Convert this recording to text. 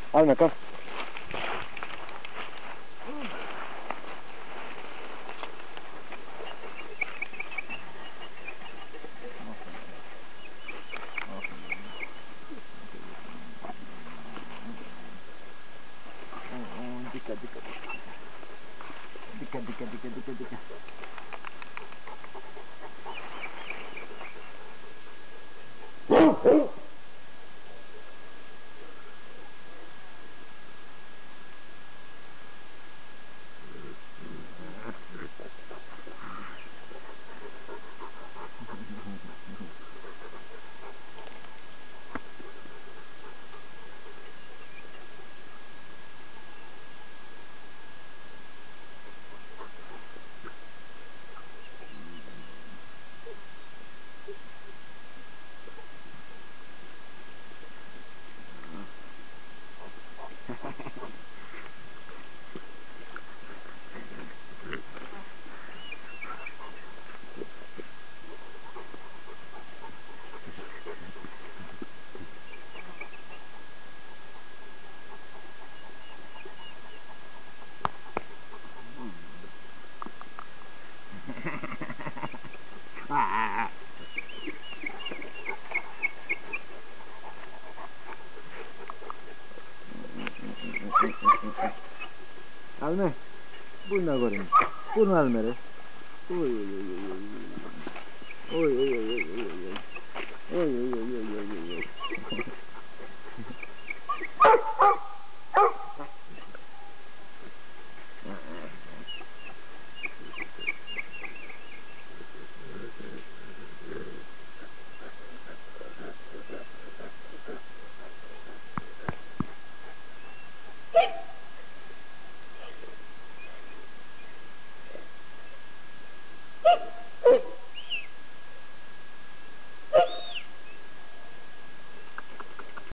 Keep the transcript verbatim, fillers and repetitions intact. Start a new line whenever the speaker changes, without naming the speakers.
Alme acá. Dica, dica, dica, dica, dica, dica, dica. Alme, bununla görün. Bunu almere. Oy oy oy oy oy. Oy oy oy oy oy oy. Oy oy oy oy oy oy.